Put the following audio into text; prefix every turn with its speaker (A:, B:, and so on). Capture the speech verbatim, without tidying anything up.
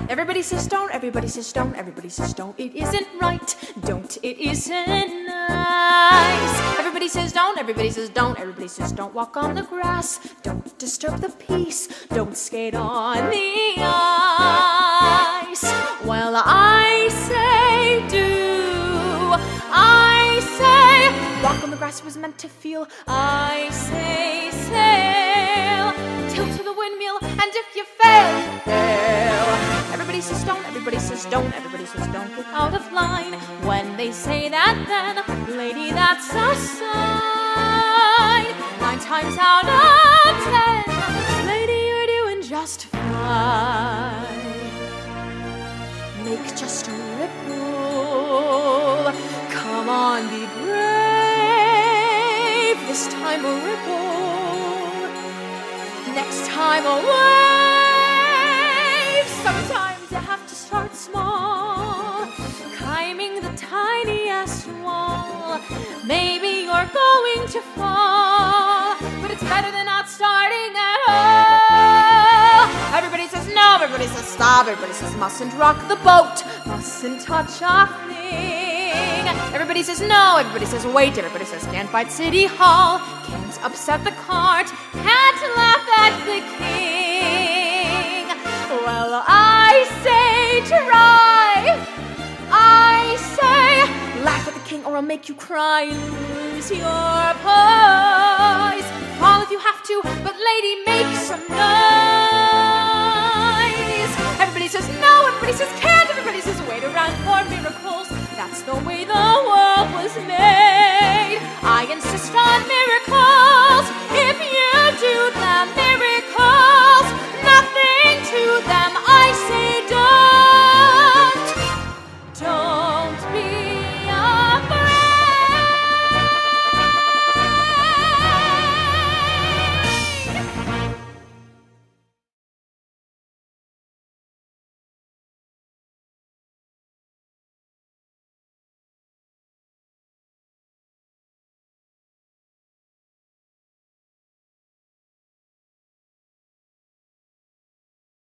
A: Everybody says don't, everybody says don't, everybody says don't. It isn't right, don't, it isn't nice. Everybody says don't, everybody says don't, everybody says don't walk on the grass. Don't disturb the peace, don't skate on the ice. Well, I say do, I say walk on the grass was meant to feel. I say sail, tilt to the windmill, and if you fail, you fail. Everybody says don't, everybody says don't, everybody says don't get out of line. When they say that, then, lady, that's a sign. Nine times out of ten, lady, you're doing just fine. Make just a ripple. Come on, be brave. This time a ripple. Next time a wave. Sometimes you have to start small, climbing the tiniest wall. Maybe you're going to fall, but it's better than not starting at all. Everybody says no, everybody says stop, everybody says mustn't rock the boat, mustn't touch a thing. Everybody says no, everybody says wait, everybody says can't fight City Hall, can't upset the cart, can't laugh at the king. Well, I say try, I say laugh at the king or I'll make you cry. Lose your poise, fall if you have to, but lady, make some noise. Everybody says no, everybody says can't, everybody says wait around for miracles. That's the way the world was made. I insist on miracles.